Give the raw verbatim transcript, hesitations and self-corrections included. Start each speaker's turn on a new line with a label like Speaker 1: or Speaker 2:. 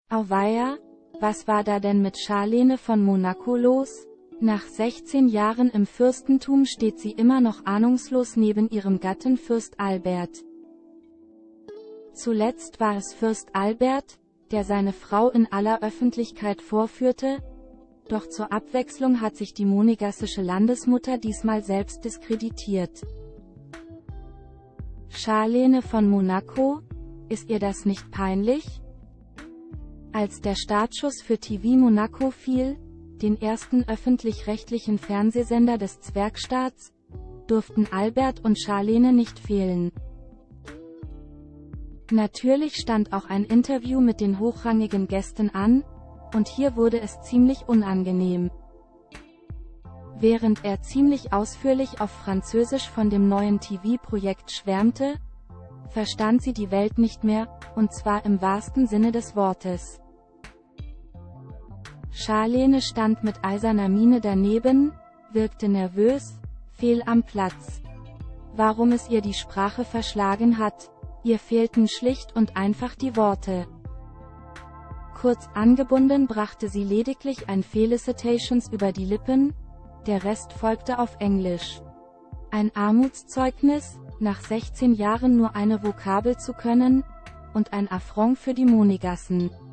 Speaker 1: Auweia, was war da denn mit Charlene von Monaco los? Nach sechzehn Jahren im Fürstentum steht sie immer noch ahnungslos neben ihrem Gatten Fürst Albert. Zuletzt war es Fürst Albert, der seine Frau in aller Öffentlichkeit vorführte, doch zur Abwechslung hat sich die monegassische Landesmutter diesmal selbst diskreditiert. Charlene von Monaco, ist ihr das nicht peinlich? Als der Startschuss für T V Monaco fiel, den ersten öffentlich-rechtlichen Fernsehsender des Zwergstaats, durften Albert und Charlene nicht fehlen. Natürlich stand auch ein Interview mit den hochrangigen Gästen an, und hier wurde es ziemlich unangenehm. Während er ziemlich ausführlich auf Französisch von dem neuen T V-Projekt schwärmte, verstand sie die Welt nicht mehr, und zwar im wahrsten Sinne des Wortes. Charlene stand mit eiserner Miene daneben, wirkte nervös, fehl am Platz. Warum es ihr die Sprache verschlagen hat? Ihr fehlten schlicht und einfach die Worte. Kurz angebunden brachte sie lediglich ein Felicitations über die Lippen, der Rest folgte auf Englisch. Ein Armutszeugnis, nach sechzehn Jahren nur eine Vokabel zu können, und ein Affront für die Monegassen.